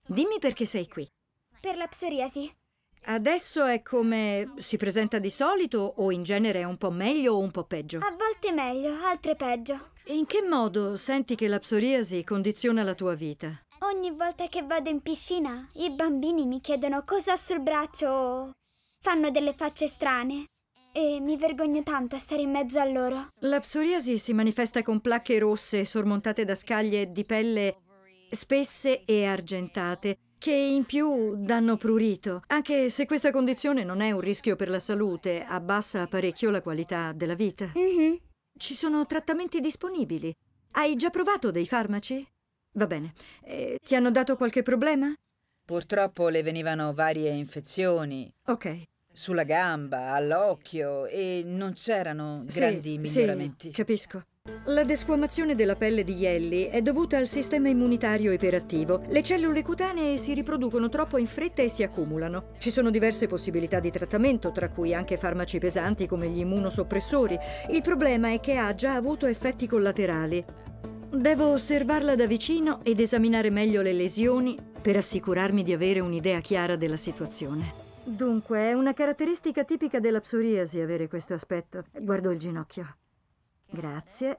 Dimmi perché sei qui. Per la psoriasi. Adesso è come si presenta di solito o in genere è un po' meglio o un po' peggio? A volte meglio, altre peggio. In che modo senti che la psoriasi condiziona la tua vita? Ogni volta che vado in piscina, i bambini mi chiedono cosa ho sul braccio o fanno delle facce strane. E mi vergogno tanto a stare in mezzo a loro. La psoriasi si manifesta con placche rosse sormontate da scaglie di pelle spesse e argentate, che in più danno prurito. Anche se questa condizione non è un rischio per la salute, abbassa parecchio la qualità della vita. Ci sono trattamenti disponibili. Hai già provato dei farmaci? Va bene. Ti hanno dato qualche problema? Purtroppo le venivano varie infezioni Ok. sulla gamba, all'occhio e non c'erano grandi miglioramenti. Sì, capisco. La desquamazione della pelle di Jelly è dovuta al sistema immunitario iperattivo. Le cellule cutanee si riproducono troppo in fretta e si accumulano. Ci sono diverse possibilità di trattamento, tra cui anche farmaci pesanti come gli immunosoppressori. Il problema è che ha già avuto effetti collaterali. Devo osservarla da vicino ed esaminare meglio le lesioni per assicurarmi di avere un'idea chiara della situazione. Dunque, è una caratteristica tipica della psoriasi avere questo aspetto. Guardo il ginocchio. Grazie.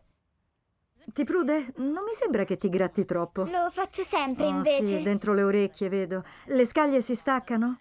Ti prude? Non mi sembra che ti gratti troppo. Lo faccio sempre, Oh, invece. sì, dentro le orecchie, vedo. Le scaglie si staccano?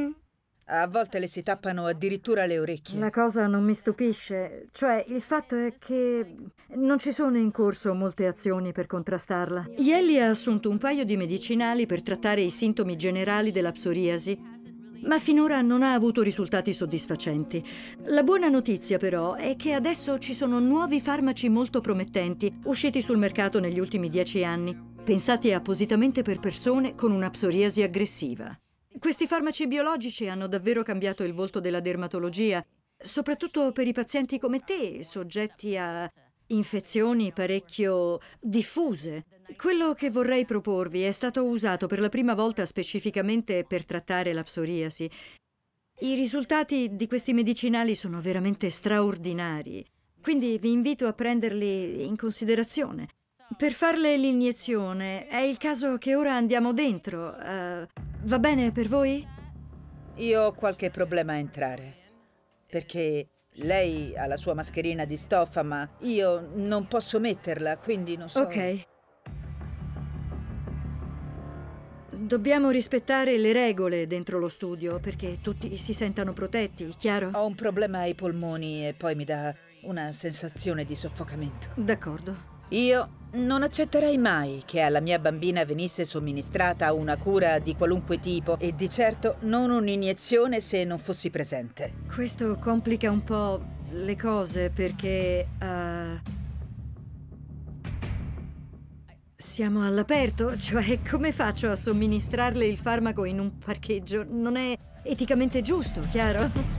A volte le si tappano addirittura le orecchie. La cosa non mi stupisce. Cioè, il fatto è che non ci sono in corso molte azioni per contrastarla. Jelly ha assunto un paio di medicinali per trattare i sintomi generali della psoriasi, ma finora non ha avuto risultati soddisfacenti. La buona notizia, però, è che adesso ci sono nuovi farmaci molto promettenti, usciti sul mercato negli ultimi 10 anni, pensati appositamente per persone con una psoriasi aggressiva. Questi farmaci biologici hanno davvero cambiato il volto della dermatologia, soprattutto per i pazienti come te, soggetti a infezioni parecchio diffuse. Quello che vorrei proporvi è stato usato per la prima volta specificamente per trattare la psoriasi. I risultati di questi medicinali sono veramente straordinari, quindi vi invito a prenderli in considerazione. Per farle l'iniezione è il caso che ora andiamo dentro. Va bene per voi? Io ho qualche problema a entrare, perché lei ha la sua mascherina di stoffa, ma io non posso metterla, quindi non so... Ok. Dobbiamo rispettare le regole dentro lo studio perché tutti si sentano protetti, chiaro? Ho un problema ai polmoni e poi mi dà una sensazione di soffocamento. D'accordo. Io non accetterei mai che alla mia bambina venisse somministrata una cura di qualunque tipo e di certo non un'iniezione se non fossi presente. Questo complica un po' le cose perché siamo all'aperto, cioè come faccio a somministrarle il farmaco in un parcheggio? Non è eticamente giusto, chiaro?